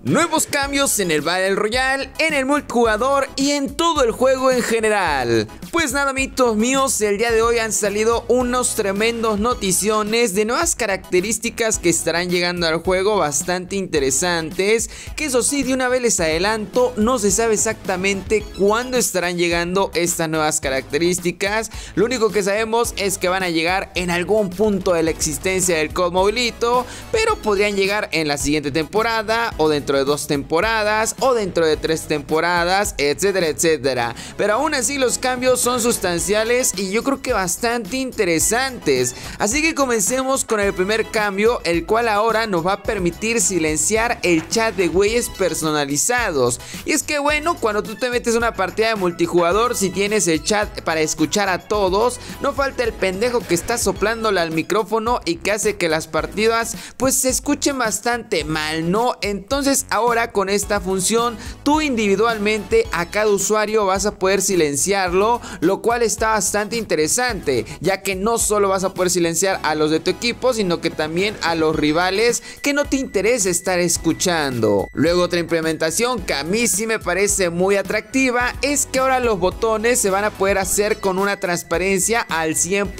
Nuevos cambios en el Battle Royale, en el multijugador y en todo el juego en general. Pues nada, amiguitos míos, el día de hoy han salido unos tremendos noticiones de nuevas características que estarán llegando al juego bastante interesantes. Que eso sí, de una vez les adelanto, no se sabe exactamente cuándo estarán llegando estas nuevas características. Lo único que sabemos es que van a llegar en algún punto de la existencia del COD Mobilito, pero podrían llegar en la siguiente temporada o dentro de 2 temporadas o dentro de 3 temporadas, etcétera, etcétera. Pero aún así los cambios son sustanciales y yo creo que bastante interesantes. Así que comencemos con el primer cambio, el cual ahora nos va a permitir silenciar el chat de güeyes personalizados. Y es que bueno, cuando tú te metes a una partida de multijugador, si tienes el chat para escuchar a todos, no falta el pendejo que está soplándole al micrófono y que hace que las partidas pues se escuchen bastante mal, ¿no? Entonces ahora con esta función tú individualmente a cada usuario vas a poder silenciarlo, lo cual está bastante interesante, ya que no solo vas a poder silenciar a los de tu equipo, sino que también a los rivales que no te interesa estar escuchando. Luego otra implementación que a mí sí me parece muy atractiva es que ahora los botones se van a poder hacer con una transparencia al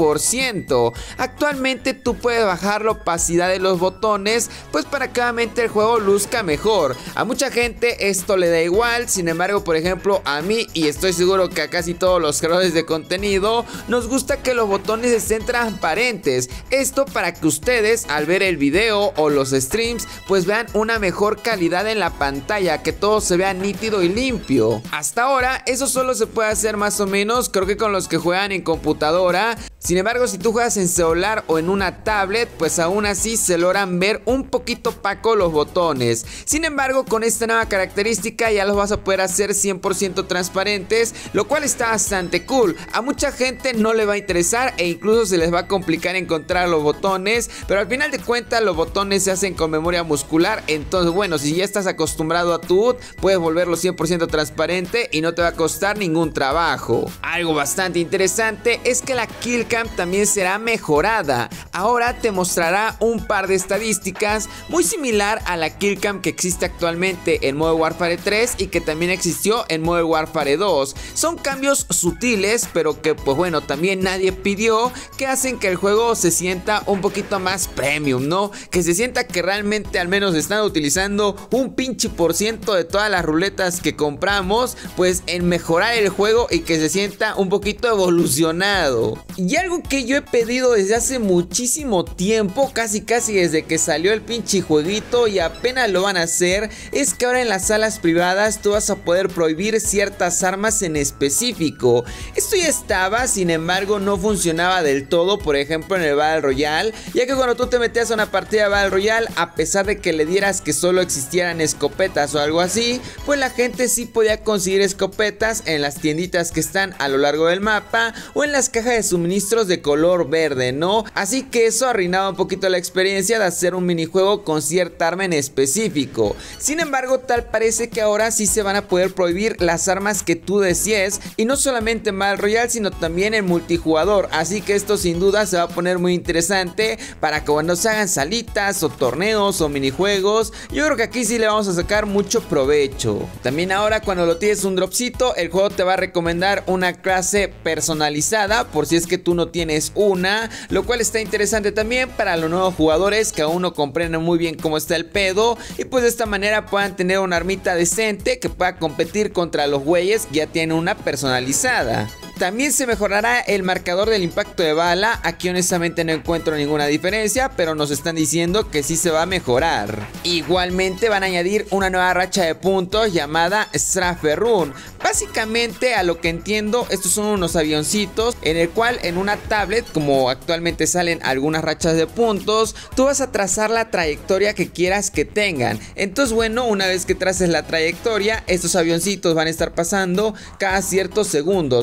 100%. Actualmente tú puedes bajar la opacidad de los botones pues para que obviamente el juego luzca mejor. A mucha gente esto le da igual, sin embargo, por ejemplo, a mí, y estoy seguro que a casi todos los creadores de contenido, nos gusta que los botones estén transparentes. Esto para que ustedes al ver el video o los streams pues vean una mejor calidad en la pantalla, que todo se vea nítido y limpio. Hasta ahora eso solo se puede hacer más o menos, creo que con los que juegan en computadora. Sin embargo, si tú juegas en celular o en una tablet, pues aún así se logran ver un poquito opaco los botones. Sin embargo, con esta nueva característica ya los vas a poder hacer 100% transparentes, lo cual está bastante cool. A mucha gente no le va a interesar e incluso se les va a complicar encontrar los botones, pero al final de cuentas los botones se hacen con memoria muscular. Entonces bueno, si ya estás acostumbrado a tu HUD, puedes volverlo 100% transparente y no te va a costar ningún trabajo. Algo bastante interesante es que la killcam también será mejorada. Ahora te mostrará un par de estadísticas muy similar a la killcam que existe actualmente en Modern Warfare 3 y que también existió en Modern Warfare 2. Son cambios sutiles, pero que pues bueno, también nadie pidió, que hacen que el juego se sienta un poquito más premium, ¿no? Que se sienta que realmente al menos están utilizando un pinche % de todas las ruletas que compramos pues en mejorar el juego y que se sienta un poquito evolucionado. Y algo que yo he pedido desde hace muchísimo tiempo, casi desde que salió el pinche jueguito y apenas lo van a hacer, es que ahora en las salas privadas tú vas a poder prohibir ciertas armas en específico. Esto ya estaba, sin embargo no funcionaba del todo, por ejemplo en el Battle Royale, ya que cuando tú te metías a una partida de Battle Royale, a pesar de que le dieras que solo existieran escopetas o algo así, pues la gente sí podía conseguir escopetas en las tienditas que están a lo largo del mapa o en las cajas de suministros de color verde, ¿no? Así que eso arruinaba un poquito la experiencia de hacer un minijuego con cierta arma en específico. Sin embargo, tal parece que ahora sí se van a poder prohibir las armas que tú desees, y no solamente en Battle Royale, sino también en multijugador. Así que esto sin duda se va a poner muy interesante para que cuando se hagan salitas o torneos o minijuegos, yo creo que aquí sí le vamos a sacar mucho provecho. También ahora cuando lo tienes un dropcito, el juego te va a recomendar una clase personalizada por si es que tú no tienes una, lo cual está interesante también para los nuevos jugadores que aún no comprenden muy bien cómo está el pedo y pues de esta manera puedan tener una armita decente que pueda competir contra los güeyes que ya tienen una personalizada. También se mejorará el marcador del impacto de bala. Aquí honestamente no encuentro ninguna diferencia, pero nos están diciendo que sí se va a mejorar. Igualmente van a añadir una nueva racha de puntos llamada Strafe Run. Básicamente, a lo que entiendo, estos son unos avioncitos en el cual en una tablet, como actualmente salen algunas rachas de puntos, tú vas a trazar la trayectoria que quieras que tengan. Entonces bueno, una vez que traces la trayectoria, estos avioncitos van a estar pasando cada ciertos segundos. Cada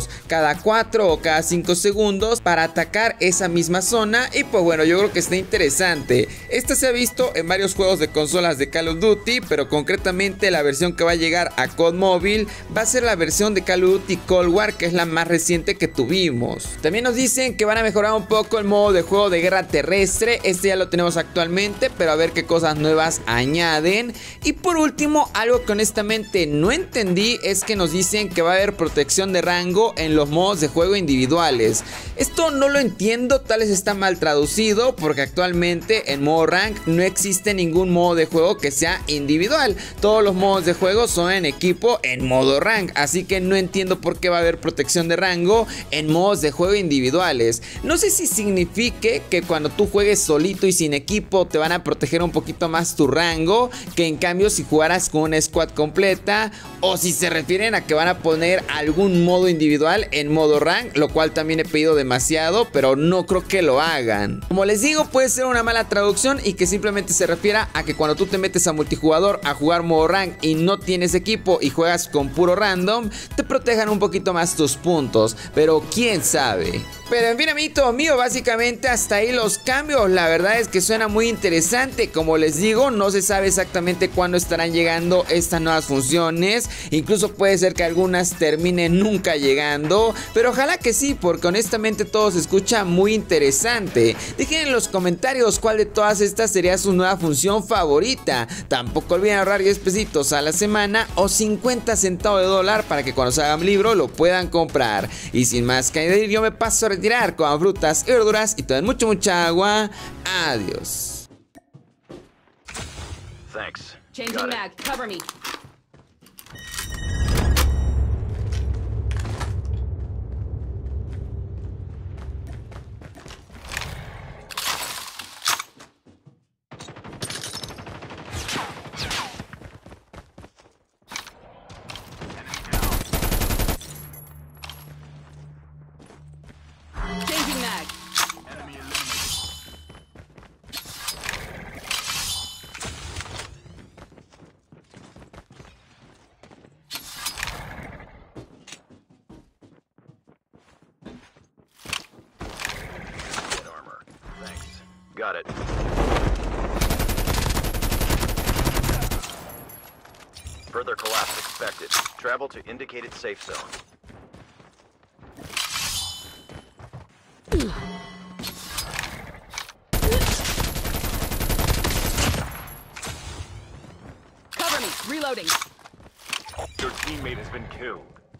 cada 4 o cada 5 segundos para atacar esa misma zona. Y pues bueno, yo creo que está interesante. Esta se ha visto en varios juegos de consolas de Call of Duty, pero concretamente la versión que va a llegar a COD Móvil va a ser la versión de Call of Duty Cold War, que es la más reciente que tuvimos. También nos dicen que van a mejorar un poco el modo de juego de guerra terrestre. Este ya lo tenemos actualmente, pero a ver qué cosas nuevas añaden. Y por último, algo que honestamente no entendí es que nos dicen que va a haber protección de rango en los modos de juego individuales. Esto no lo entiendo, tal vez está mal traducido, porque actualmente en modo rank no existe ningún modo de juego que sea individual. Todos los modos de juego son en equipo en modo rank, así que no entiendo por qué va a haber protección de rango en modos de juego individuales. No sé si signifique que cuando tú juegues solito y sin equipo te van a proteger un poquito más tu rango, que en cambio si jugaras con una squad completa, o si se refieren a que van a poner algún modo individual en modo rank, lo cual también he pedido demasiado, pero no creo que lo hagan. Como les digo, puede ser una mala traducción y que simplemente se refiera a que cuando tú te metes a multijugador a jugar modo rank y no tienes equipo y juegas con puro random, te protejan un poquito más tus puntos, pero quién sabe. Pero en fin, amiguitos míos, básicamente hasta ahí los cambios. La verdad es que suena muy interesante. Como les digo, no se sabe exactamente cuándo estarán llegando estas nuevas funciones. Incluso puede ser que algunas terminen nunca llegando, pero ojalá que sí, porque honestamente todo se escucha muy interesante. Dejen en los comentarios cuál de todas estas sería su nueva función favorita. Tampoco olviden ahorrar 10 pesitos a la semana o 50 centavos de dólar para que cuando se hagan libro lo puedan comprar. Y sin más que añadir, yo me paso a retirar con frutas y verduras y tomen mucha agua. Adiós. Thanks. Changing mag. Cover me. Changing mag. Enemy eliminated. Get armor. Thanks. Got it. Further collapse expected. Travel to indicated safe zone. Cover me. Reloading. Your teammate has been killed.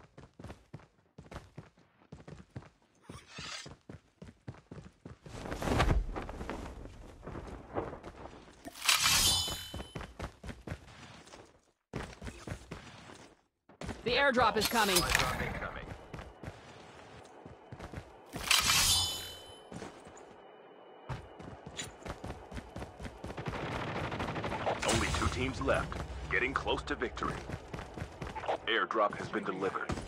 The airdrop is coming. Airdrop incoming. Only 2 teams left. Getting close to victory. Airdrop has been delivered.